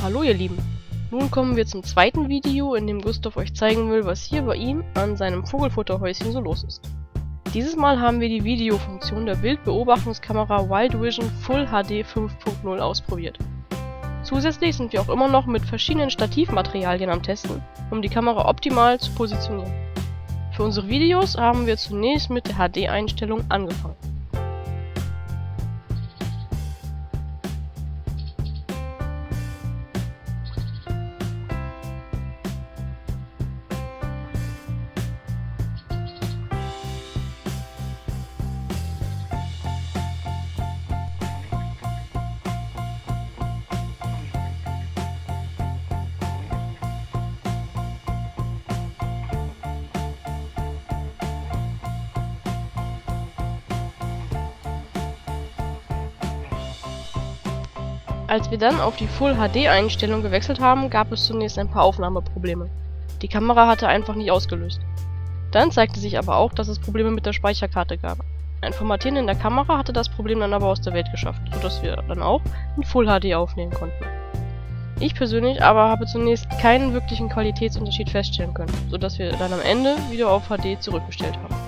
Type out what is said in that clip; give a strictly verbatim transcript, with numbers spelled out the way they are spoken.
Hallo ihr Lieben! Nun kommen wir zum zweiten Video, in dem Gustav euch zeigen will, was hier bei ihm an seinem Vogelfutterhäuschen so los ist. Dieses Mal haben wir die Videofunktion der Bildbeobachtungskamera Wild Vision Full H D fünf Punkt null ausprobiert. Zusätzlich sind wir auch immer noch mit verschiedenen Stativmaterialien am Testen, um die Kamera optimal zu positionieren. Für unsere Videos haben wir zunächst mit der H D-Einstellung angefangen. Als wir dann auf die Full H D-Einstellung gewechselt haben, gab es zunächst ein paar Aufnahmeprobleme. Die Kamera hatte einfach nicht ausgelöst. Dann zeigte sich aber auch, dass es Probleme mit der Speicherkarte gab. Ein Formatieren in der Kamera hatte das Problem dann aber aus der Welt geschafft, sodass wir dann auch in Full H D aufnehmen konnten. Ich persönlich aber habe zunächst keinen wirklichen Qualitätsunterschied feststellen können, sodass wir dann am Ende wieder auf H D zurückgestellt haben.